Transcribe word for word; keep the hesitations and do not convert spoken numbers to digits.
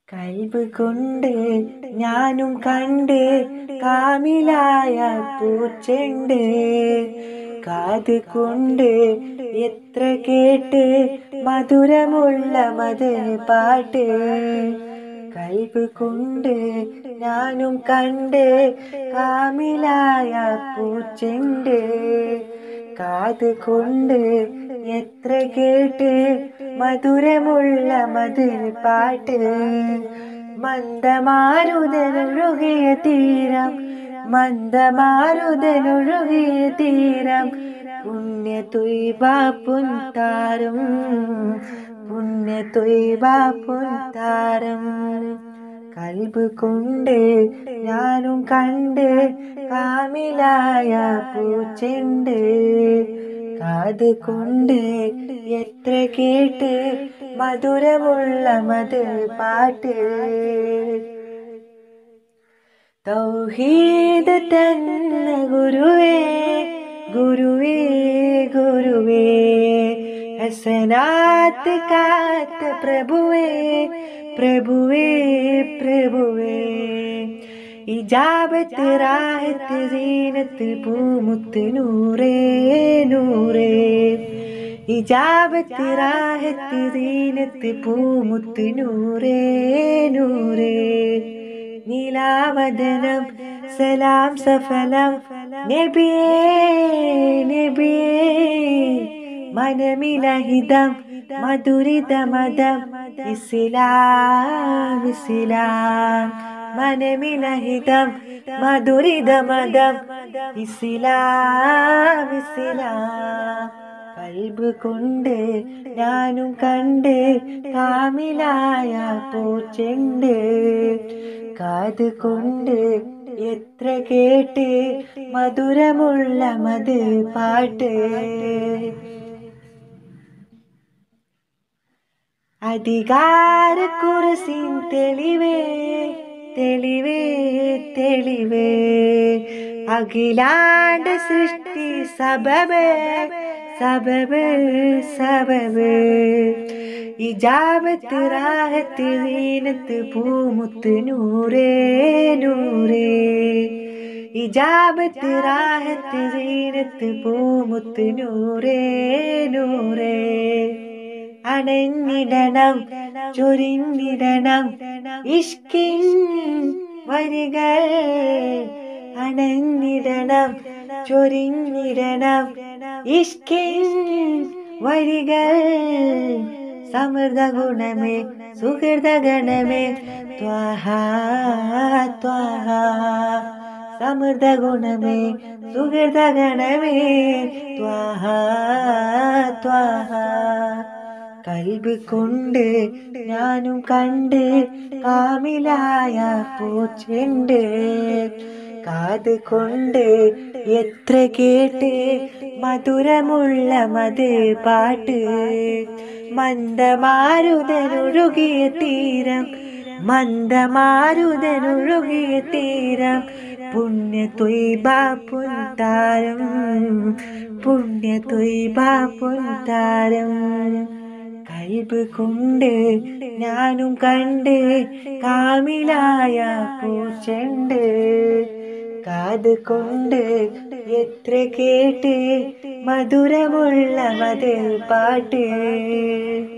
കൽബ് കൊണ്ട് ഞാനും കണ്ട് കാമിലായ പൂച്ചെണ്ട്. കാത് കൊണ്ട് എത്ര കേട്ട് മധുരമുള്ള മധുര പാട്ട്. കൽബ് കൊണ്ട് ഞാനും കണ്ട് കാമിലായ പൂച്ചെണ്ട്. കാത് കൊണ്ട് എത്ര കേട്ട് മധുരമുള്ള മധുര പാട്ട്. മന്ദമാരുതനൊഴുകിയ തീരം, മന്ദമാരുതനൊഴുകിയ തീരം, പുണ്യ ത്വയ്ബ പുൻതാരം, പുണ്യ ത്വയ്ബ പുൻതാരം. കൽബ് കൊണ്ട് ഞാനും കണ്ട് കാമിലായ പൂച്ചെണ്ട്. കാത് കൊണ്ട് എത്ര കേട്ട് മധുരമുള്ള മധുര പാട്ട്. തൗഹീദ് തന്ന ഗുരുവേ ഗുരുവേ ഗുരുവേ, ഹസനാത്ത് കാത്ത പ്രഭുവേ പ്രഭുവേ പ്രഭുവേ. ഇജാബത്ത് റാഹത്ത് സീനത്ത് പൂമുത്ത് നൂറേ നൂറേ. ഇജാബത്ത് റാഹത്ത് സീനത്ത് പൂമുത്ത് നൂറേ നൂറേ. നീലാവദനം സലാം സഫലം നബിയേ നബിയേ. മനമിലഹിതം മധുരിത മതം ഇസ്ലാം ഇസ്ലാം. മനമിലഹിതം മധുരിത മതം ഇസ്ലാം ഇസ്ലാം. കൽബ് കൊണ്ട് ഞാനും കണ്ട് കാമിലായ പൂച്ചെണ്ട്. കാത് കൊണ്ട് എത്ര കേട്ട് മധുരമുള്ള മധുര പാട്ട്. അധികാര കുർസിൻ തെളിവേ തെളിവേ തെളിവേ. അഖിലാണ്ട സൃഷ്ടി സബബ് സബബ് സബബ്. ഇജാബത്ത് റാഹത്ത് സീനത്ത് പൂമുത്ത് നൂറേ നൂറേ. ഇജാബത്ത് റാഹത്ത് സീനത്ത് പൂമുത്ത് നൂറേ നൂറേ. അണഞ്ഞിടണം ചൊരിഞ്ഞിടണം ഇഷ്കിൻ വരികൾ. അണഞ്ഞിടണം ചൊരിഞ്ഞിടണം ഇഷ്കിൻ വരികൾ. സമൃദ്ധ ഗുണമേ സുഹൃത ഗണമേ ത്വഹ ത്വഹ. സമൃദ്ധ ഗുണമേ സുഹൃത ഗണമേ ത്വഹ ത്വഹ. കൽബ് കൊണ്ട് ഞാനും കണ്ട് കാമിലായ പൂച്ചെണ്ട്. കാത് കൊണ്ട് എത്ര കേട്ട് മധുരമുള്ള മധുര പാട്ട്. മന്ദമാരുതനൊഴുകിയ തീരം, മന്ദമാരുതനൊഴുകിയ തീരം, പുണ്യ ത്വയ്ബ പുൻതാരം, പുണ്യ ത്വയ്ബ പുൻതാരം. കൽബ് കൊണ്ട് ഞാനും കണ്ട് കാമിലായ പൂച്ചെണ്ട്. കാത് കൊണ്ട് എത്ര കേട്ട് മധുരമുള്ള മധുര പാട്ട്.